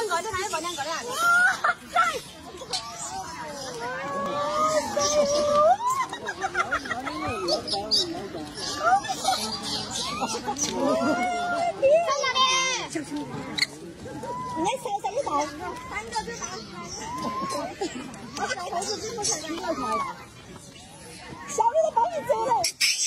个，这还有两个的。在哪里？你手上有刀，三个最大。小的都帮你走了。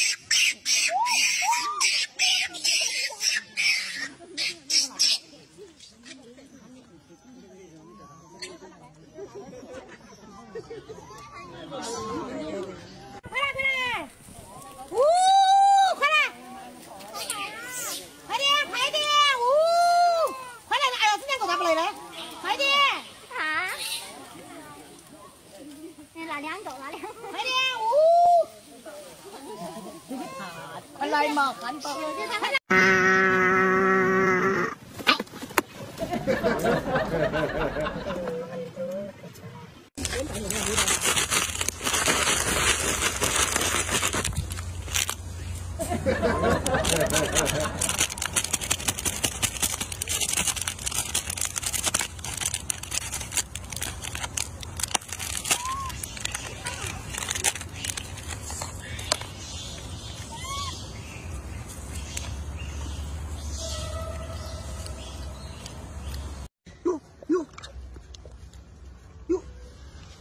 快来快来！呜，快来！快点快点！呜，快来！哎呀，这两个咋不来呢？快点！啊！拿两个，拿两个。快点！呜！快来嘛，汉堡！快来！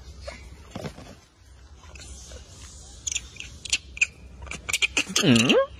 嗯。